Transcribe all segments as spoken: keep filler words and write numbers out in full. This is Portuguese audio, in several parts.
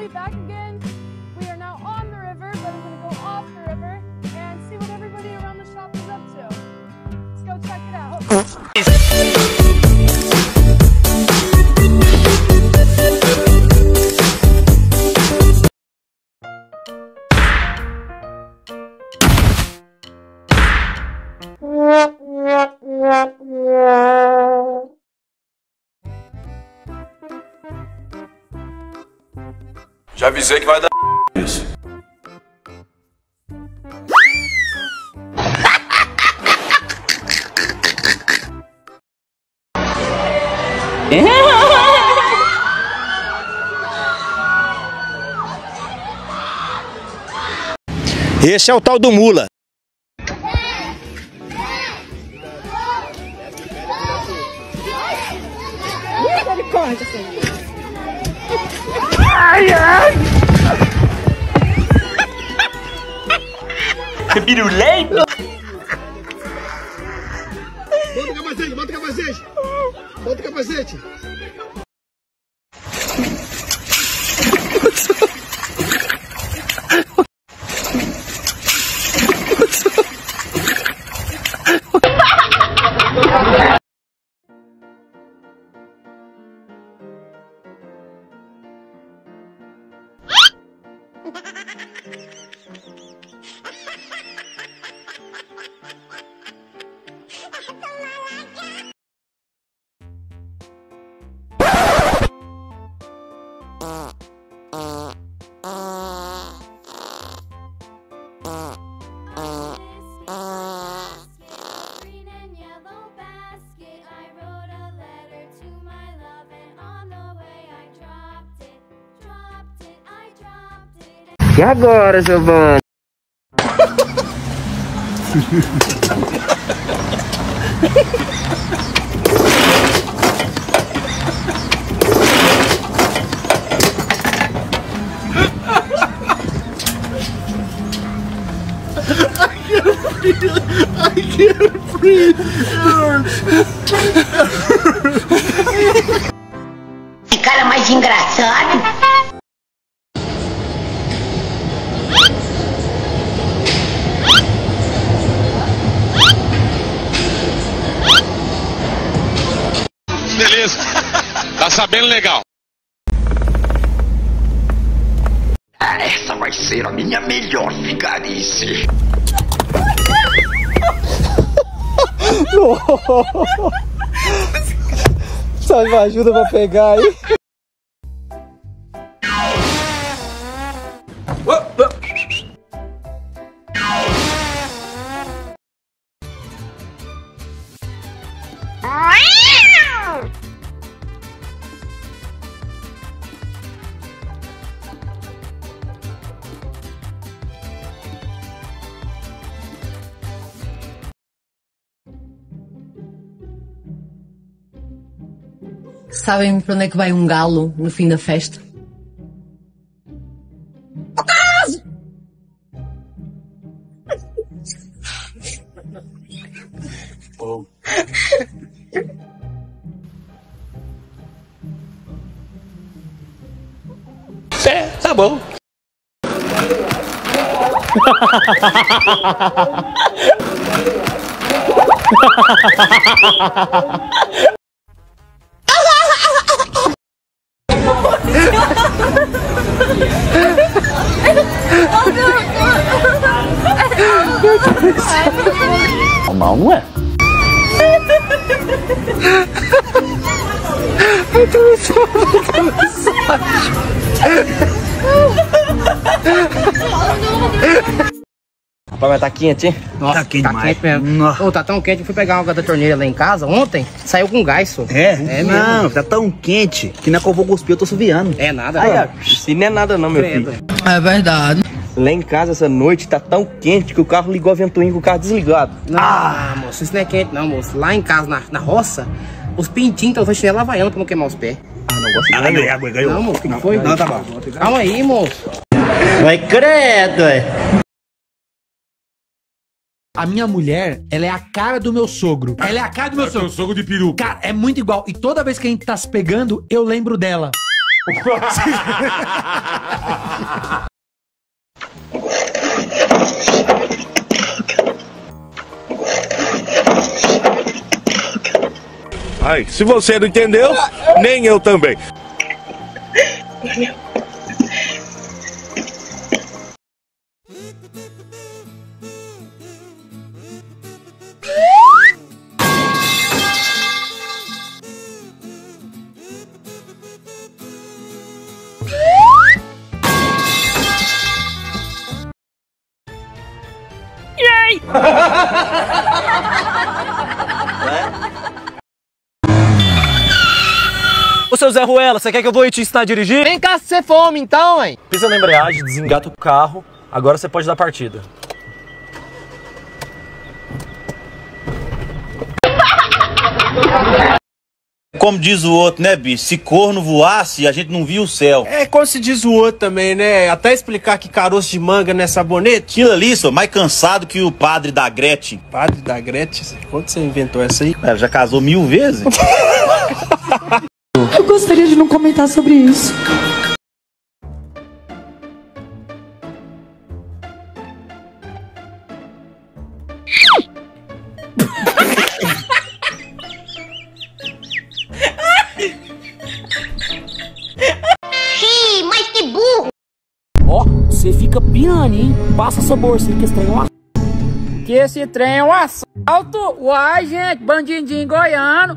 back again. We are now on the river, but I'm gonna go off the river and see what everybody around the shop is up to. Let's go check it out. Já avisei que vai dar isso. Esse é o tal do mula. Ai, ai! Que pirulento! Bota o capacete, bota o capacete! Bota o capacete! E agora, Giovanni? I can't breathe. Que cara mais engraçado. Beleza, tá sabendo legal. Ah, essa vai ser a minha melhor vigarice. Só me ajuda pra pegar aí. Sabem para onde é que vai um galo no fim da festa? Oh. É, tá bom. Normal, não é? Eu tô me salvando mensagem. Rapaz, mas tá quente, hein? Nossa, Tá quente tá demais. quente mesmo. Ô, tá tão quente que eu fui pegar uma água da torneira lá em casa ontem, saiu com gás, só. É? É Não, mesmo. tá tão quente que na que eu vou cuspir eu tô suviando. É nada, Aí, não. ó, isso não é nada não, meu Credo. filho. É verdade. Lá em casa essa noite tá tão quente que o carro ligou a ventoinha com o carro desligado. Não, ah, moço, isso não é quente não, moço. Lá em casa, na, na roça, os pintinhos estão fazendo chinelo havaiana pra não queimar os pés. Ah, não gosto Ah, ganhei água, ganhou. Não, moço, o que que foi? Não, tá bom. Calma aí, moço. Vai credo, é. A minha mulher, ela é a cara do meu sogro. Ela é a cara do meu sogro. Sogro de peru. Cara, é muito igual. E toda vez que a gente tá se pegando, eu lembro dela. Ai, se você não entendeu, nem eu também. Ô seu Zé Ruela, você quer que eu vou te ensinar a dirigir? Vem cá se você fome então, hein? Pisa na embreagem, desengata o carro, agora você pode dar partida. Como diz o outro, né, bicho? Se corno voasse, a gente não via o céu. É como se diz o outro também, né? Até explicar que caroço de manga não é sabonete. Aquilo ali, só, mais cansado que o padre da Gretchen. Padre da Gretchen, quando você inventou essa aí? Ela já casou mil vezes? Eu gostaria de não comentar sobre isso. Ih, mas que burro! Ó, você fica piano, hein? Passa essa bolsa aí que esse trem é um assalto. Que esse trem é um assalto? Uai, gente, bandidinho goiano.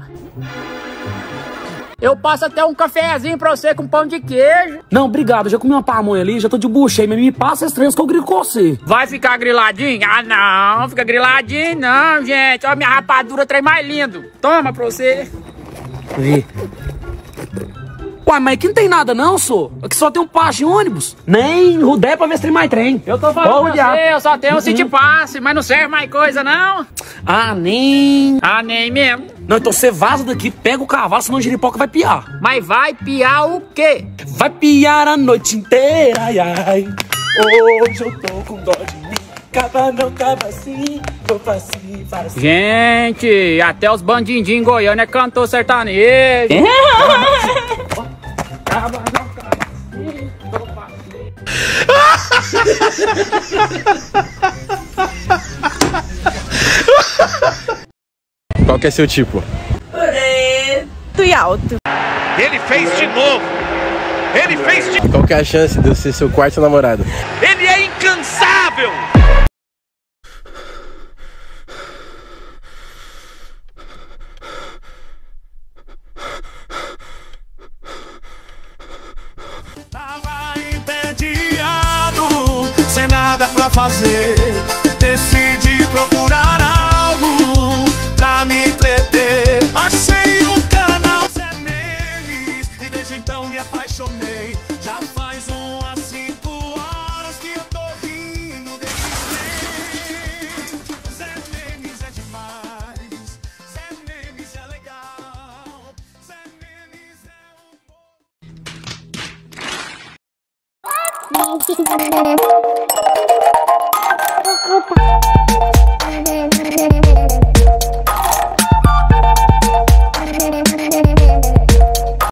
Eu passo até um cafezinho pra você com pão de queijo. Não, obrigado, já comi uma pamonha ali, já tô de bucha aí, mas me passa esses trens que eu grilo com você. Vai ficar griladinho? Ah, não, fica griladinho não, gente. Ó, minha rapadura, trem mais lindo. Toma pra você. Vê. Uai, mas aqui não tem nada não, sô. Aqui só tem um passe de ônibus. Nem rudé pra ver se tem mais trem. Eu tô falando oh, pra você, eu só tenho um city passe, mas não serve mais coisa, não. Ah, nem... Ah, nem mesmo. Não, então você vaza daqui, pega o cavalo, senão o giripoca vai piar. Mas vai piar o quê? Vai piar a noite inteira, ai, ai. Hoje eu tô com dó de mim. Caba não caba assim, vou assim, assim. Gente, até os bandidinhos em Goiânia é cantor sertanejo. Caba não caba assim, vou assim. Qual que é seu tipo? Preto e alto. Ele fez de novo. Ele fez de... Qual que é a chance de eu ser seu quarto namorado? Ele é incansável. Tava entediado, sem nada pra fazer. Decidi procurar algo pra me entreter. Achei um canal Zé Neves e desde então me apaixonei. Já faz umas cinco horas que eu tô rindo desse trem. Zé Neves é demais, Zé Neves é legal, Zé Neves é um bom.